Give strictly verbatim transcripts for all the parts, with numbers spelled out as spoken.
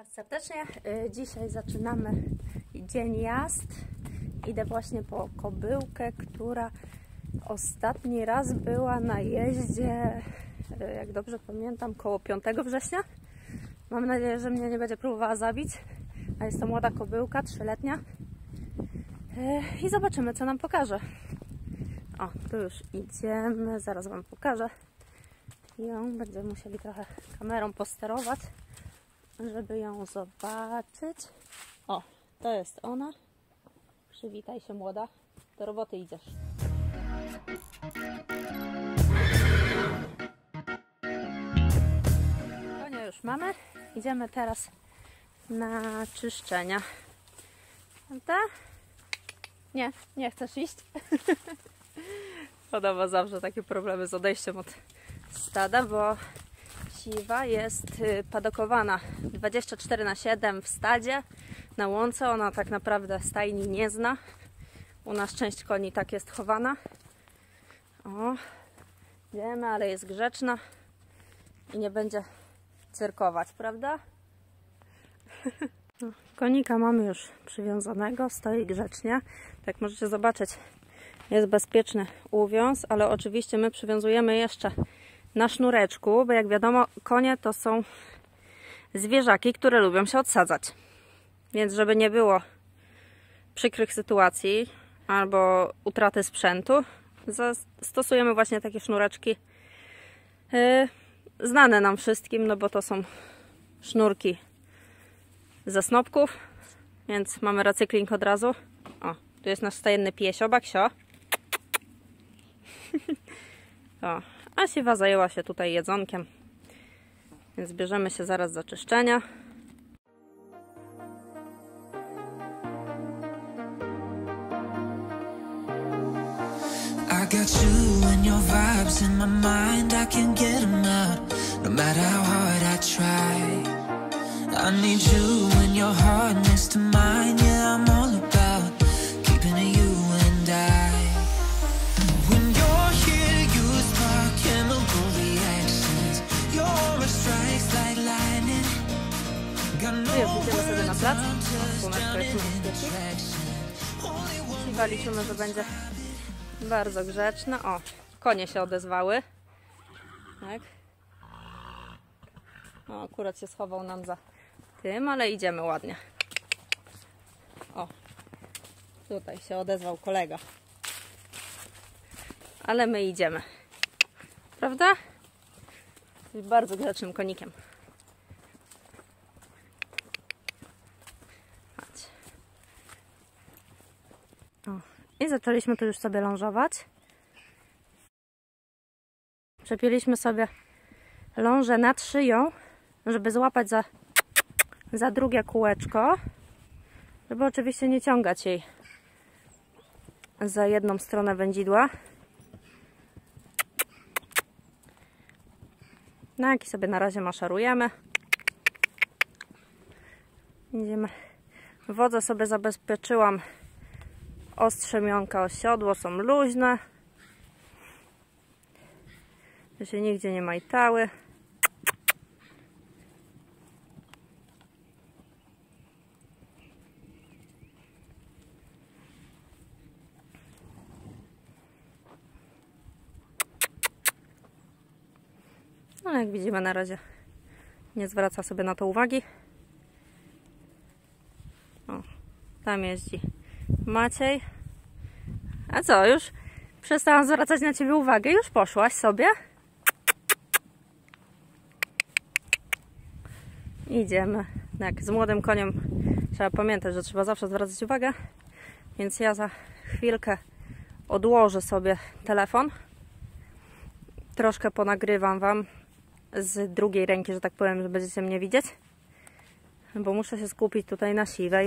bardzo serdecznie. Dzisiaj zaczynamy dzień jazd. Idę właśnie po kobyłkę, która ostatni raz była na jeździe, jak dobrze pamiętam, koło piątego września. Mam nadzieję, że mnie nie będzie próbowała zabić. A jest to młoda kobyłka, trzyletnia. I zobaczymy, co nam pokaże. O, tu już idziemy. Zaraz Wam pokażę ją. Będziemy musieli trochę kamerą posterować, żeby ją zobaczyć. O, to jest ona. Przywitaj się, młoda. Do roboty idziesz. Konia już mamy. Idziemy teraz na czyszczenia. Prawda? Nie, nie chcesz iść? Podoba zawsze takie problemy z odejściem od stada, bo siwa jest padokowana dwadzieścia cztery na siedem w stadzie, na łące. Ona tak naprawdę stajni nie zna. U nas część koni tak jest chowana. O, idziemy, ale jest grzeczna i nie będzie cyrkować, prawda? Konika mamy już przywiązanego, stoi grzecznie. Tak możecie zobaczyć, jest bezpieczny uwiąz, ale oczywiście my przywiązujemy jeszcze na sznureczku, bo jak wiadomo, konie to są zwierzaki, które lubią się odsadzać. Więc żeby nie było przykrych sytuacji albo utraty sprzętu, stosujemy właśnie takie sznureczki yy, znane nam wszystkim, no bo to są sznurki ze snopków, więc mamy recykling od razu. O, tu jest nasz stajenny piesiobak, sio. O, a siwa zajęła się tutaj jedzonkiem, więc bierzemy się zaraz za czyszczenia. I got you and your vibes in my mind, I can't get them out, no matter how hard I try. I need you and your heart next to mine, yeah, I'm all about keeping it you and I. When you're here, you spark chemical reactions, your aura strikes like lightning. Got no Idziemy sobie na plac. Słoneczko jest Siwa liczymy, że będzie bardzo grzeczna. O, konie się odezwały. Tak. O, akurat się schował nam za tym, ale idziemy ładnie. O, tutaj się odezwał kolega. Ale my idziemy. Prawda? Jest bardzo grzecznym konikiem. Chodź. O, i zaczęliśmy tu już sobie lążować. Przepięliśmy sobie lążę nad szyją, żeby złapać za, za drugie kółeczko, żeby oczywiście nie ciągać jej za jedną stronę wędzidła. No, jak sobie na razie maszerujemy. Idziemy. Wodze sobie zabezpieczyłam ostrzemionka o siodło, są luźne, że się nigdzie nie majtały. No, jak widzimy, na razie nie zwraca sobie na to uwagi. O, tam jeździ Maciej. A co, już przestałam zwracać na ciebie uwagę? Już poszłaś sobie? Idziemy. Jak z młodym koniem trzeba pamiętać, że trzeba zawsze zwracać uwagę. Więc ja za chwilkę odłożę sobie telefon. Troszkę ponagrywam Wam z drugiej ręki, że tak powiem, że będziecie mnie widzieć. Bo muszę się skupić tutaj na siwej.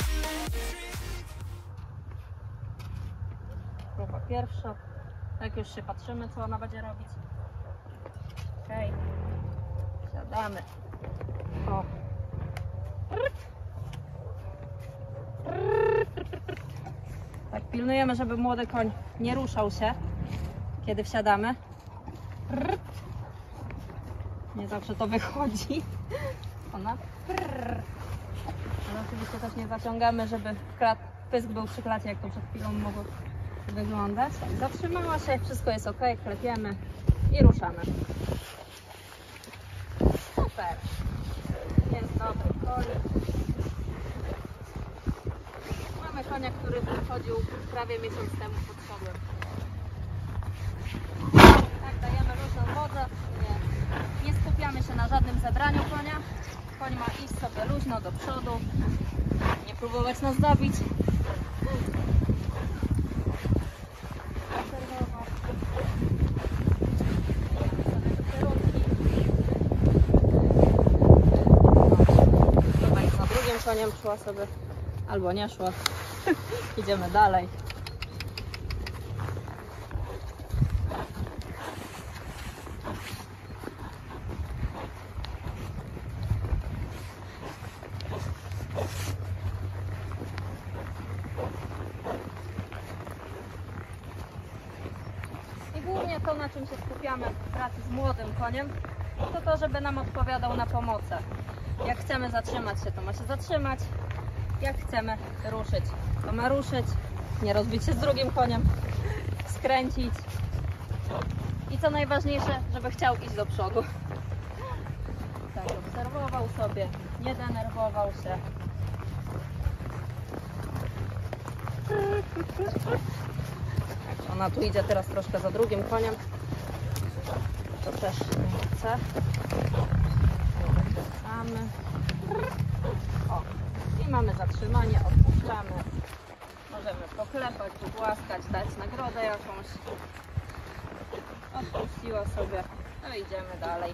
Próba pierwsza. Jak już się się patrzymy, co ona będzie robić. Okej. Okay. Siadamy. O. Tak, pilnujemy, żeby młody koń nie ruszał się, kiedy wsiadamy. Nie zawsze to wychodzi. Ona. Ale oczywiście też nie zaciągamy, żeby pysk był przy klacie, jak to przed chwilą mogło wyglądać. Zatrzymała się, wszystko jest ok, klepiemy i ruszamy. Super. Jest dobry koń. Mamy konia, który wychodził prawie miesiąc temu pod siodłem. Tak, dajemy luźną wodę. Nie, nie skupiamy się na żadnym zebraniu konia. Koń ma iść sobie luźno do przodu. Nie próbować nas zabić. Za drugim koniem szła sobie, albo nie szła. Idziemy dalej. I głównie to, na czym się skupiamy w pracy z młodym koniem, to to, żeby nam odpowiadał na pomoce. Jak chcemy zatrzymać się, to ma się zatrzymać. Jak chcemy ruszyć, to ma ruszyć. Nie rozbić się z drugim koniem. Skręcić. I co najważniejsze, żeby chciał iść do przodu. Tak, obserwował sobie, nie denerwował się. Ona tu idzie teraz troszkę za drugim koniem. To też nie chce. Wracamy. O, i mamy zatrzymanie, odpuszczamy. Możemy poklepać, pogłaskać, dać nagrodę jakąś. Odpuściła sobie. No i idziemy dalej.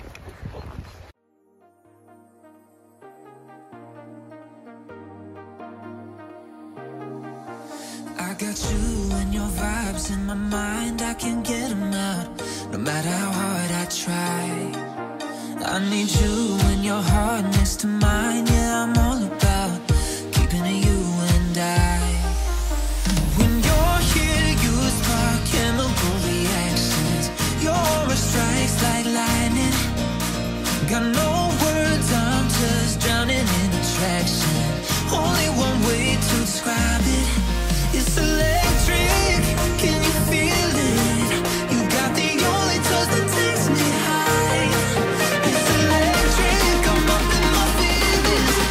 I got you and your vibes in my mind, I can't get them out, no matter how hard I try. I need you and your heart next to mine, yeah, I'm all about keeping it you and I. When you're here, you spark chemical reactions, your aura strikes like lightning. Got no words, I'm just drowning in attraction. Only one way to describe it. It's electric, can you feel it? You got the only touch that takes me high. It's electric, I'm up in my feelings.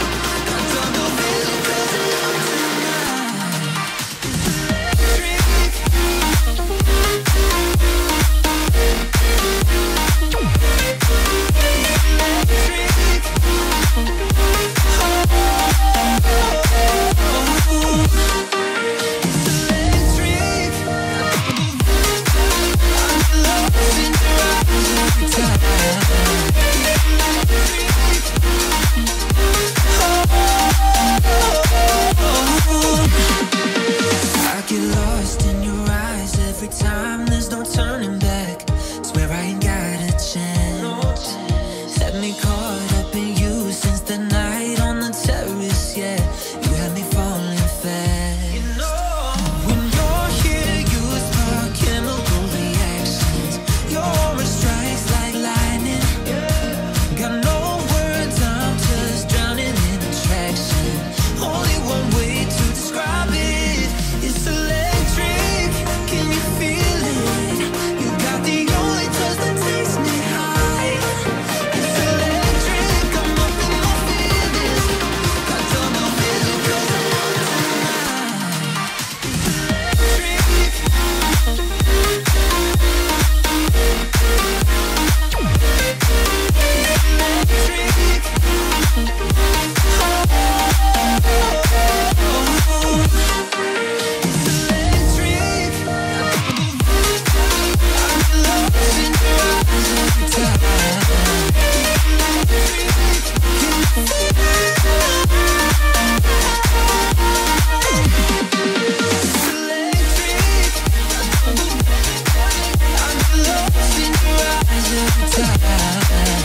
every time.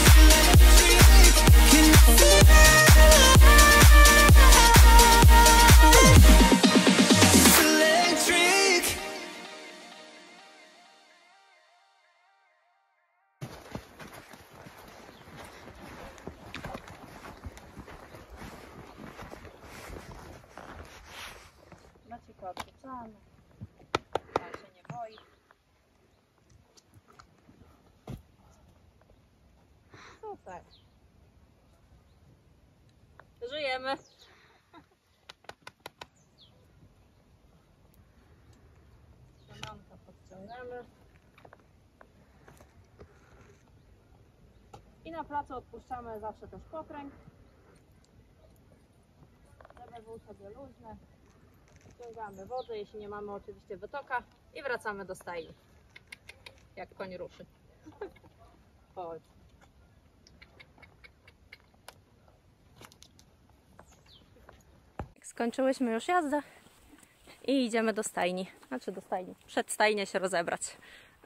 Can you feel it's electric? Macika odrzucamy. Pan się nie boi. Super. Żyjemy. Trzymanka podciągamy. I na placu odpuszczamy zawsze też pokręg. Żeby był sobie luźny. Wciągamy wodę, jeśli nie mamy oczywiście wytoka i wracamy do stajni. Jak koń ruszy. Chodź. Skończyłyśmy już jazdę i idziemy do stajni. Znaczy do stajni. Przed stajnię się rozebrać.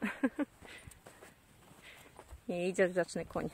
I idzie grzeczny koń.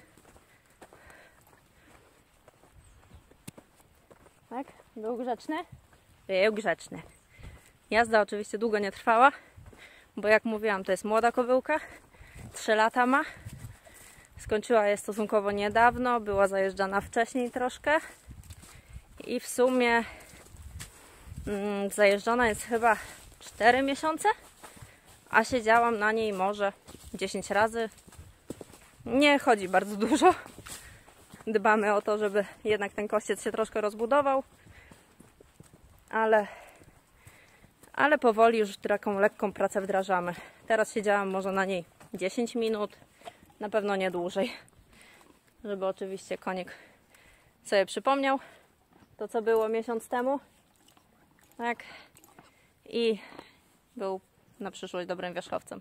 Tak? Był grzeczny? Był grzeczny. Jazda oczywiście długo nie trwała, bo jak mówiłam, to jest młoda kobyłka. trzy lata ma. Skończyła je stosunkowo niedawno, była zajeżdżana wcześniej troszkę. I w sumie mm, zajeżdżona jest chyba cztery miesiące, a siedziałam na niej może dziesięć razy. Nie chodzi bardzo dużo. Dbamy o to, żeby jednak ten kościec się troszkę rozbudował. Ale, ale powoli już taką lekką pracę wdrażamy. Teraz siedziałam może na niej dziesięć minut, na pewno nie dłużej. Żeby oczywiście konik sobie przypomniał to, co było miesiąc temu. Tak. I był na przyszłość dobrym wierzchowcem.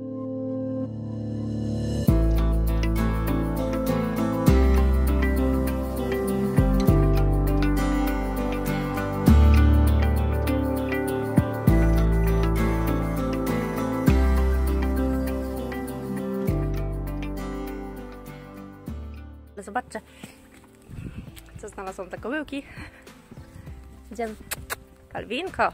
Zobaczcie, co znalazłam te kobyłki. Idziemy. Kalwinko.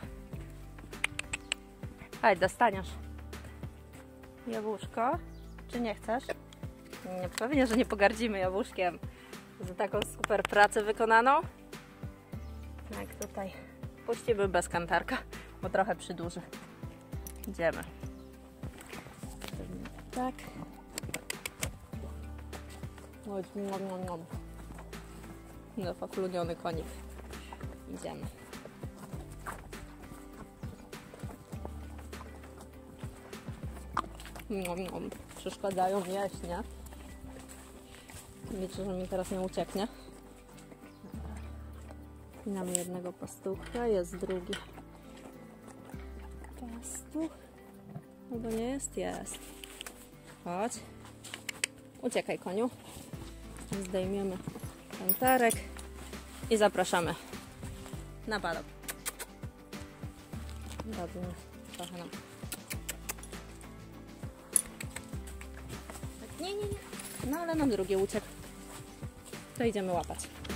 Chodź, dostaniesz jabłuszko. Czy nie chcesz? Nie, pewnie, że nie pogardzimy jabłuszkiem za taką super pracę wykonaną. Jak tutaj puścimy bez kantarka, bo trochę przydłuży. Idziemy. Tak. Chodź, nom, nom, nom. Zafachluniony konik. Idziemy. Nom, nom. Przeszkadzają jeść, nie? Liczę, że mi teraz nie ucieknie. Mamy jednego pastucha, jest drugi pastuch. Albo nie jest? Jest. Chodź. Uciekaj, koniu. Zdejmiemy kantarek i zapraszamy na padok. Dobrze, trochę nam. Tak, nie, nie, nie. No ale nam drugi uciekł. To idziemy łapać.